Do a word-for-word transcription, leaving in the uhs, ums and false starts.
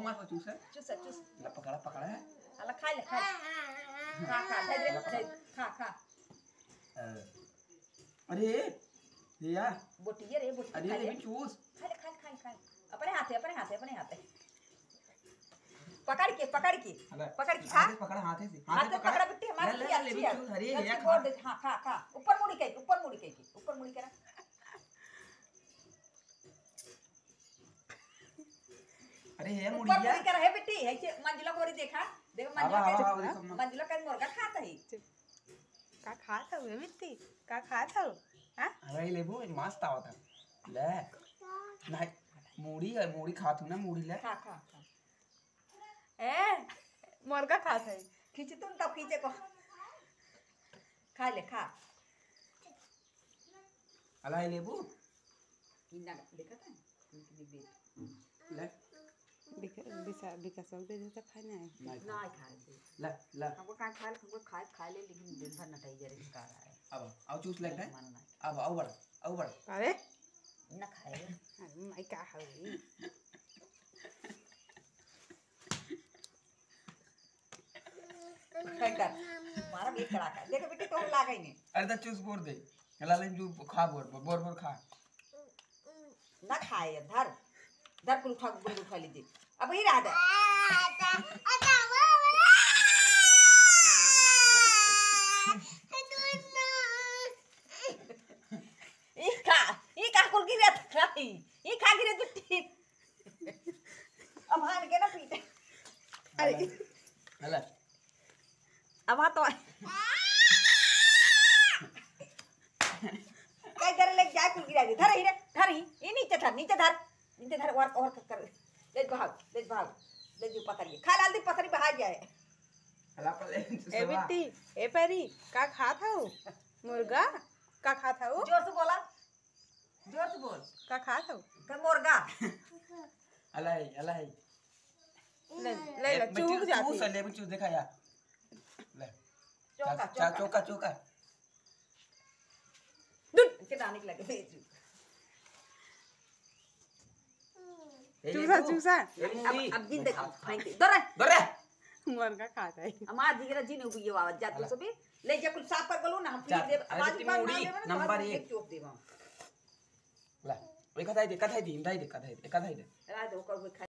मत चूस चूस चूस ला पकड़ा पकड़ा है अल्लाह खा ले खा खा खा दे दे खा खा अरे ये यार बोटी ये रे बोटी अरे ये चूस खा ले खा ले खा ले खा ले अपने हाथे अपने हाथे अपने हाथे पकड़ के पकड़ के पकड़ के खा पकड़ा हाथे से हाथे पकड़ा बिट्टी हमारी ले ले ले चूस अरे ये खा हां खा खा ऊपर मुड़ी के ऊपर मुड़ी के ऊपर मुड़ी करा अरे ये मुड़िया ऊपर मुड़ी करा है बिट्टी है कि मंजुला गोरी देखा देखो मंजुला का मंजुला का मुर्गा खाता है का खाता है बिट्टी का खाता है हां अरे लेबो मस्त आवता ले नहीं मूड़ी है मूड़ी खातू ना मूड़ी ले खा खा ए मुर्गा खाता है खींच तुम तब खींचे को खा ले खा अलाई लेबो इना देखा था इनकी बेट ले बिका बिसा बिका सब दे देता खाना है ना खा ले ले हमको कहां खा हमको खा खा ले लेकिन दिन भर नटाई जा रही का रहा है अब आओ चूस लगता है अब आओ बड़ा आओ बड़ा अरे ना खाए अरे मैं क्या खाऊंगी खाई कर मारा भी कड़ा का देखो बेटी तो लागा ही नहीं अरे तो चूस बोर दे लाले जू खा बोर बोर बोर खा ना खाए धर धर कुल खा कुल खा लीजिए अब ही रहा दे ई खा ई का कुल गिरे खाई ई खा गिरे बिट्टी अब हान के ना पीटे अरे अला अब आ तो काय करे ले जा कुल गिरा दे धर ही रे धर ही ई नीचे धर नीचे धर नीचे धर और और कर ले भाग ले भाग ले जो पकड़िए खा लाल दी पकड़ी बहा जाए अला पर ए बिट्टी ए पेरी का खाता हो मुर्गा का खाता हो जोर से बोला जोर से बोल का खाता हो का मुर्गा अलाई अलाई ले ले ले चूक जाती चूस ले चूस देखा यार ले चौका चौका चौका चौका दुट के डालने के लगे भेज चूसा चूसा अब अब दिन देखो फेंक दे दरे दरे मुर्गा खाता है हमार दिगरा जी ने उगी ये आवाज जा तू सबे ले जा कुल साफ कर गलो ना हम फिर दे आवाज पर ना दे नंबर एक चोप देवा ला ओई कथाई दे कथाई दे कथाई दे कथाई दे रात को कर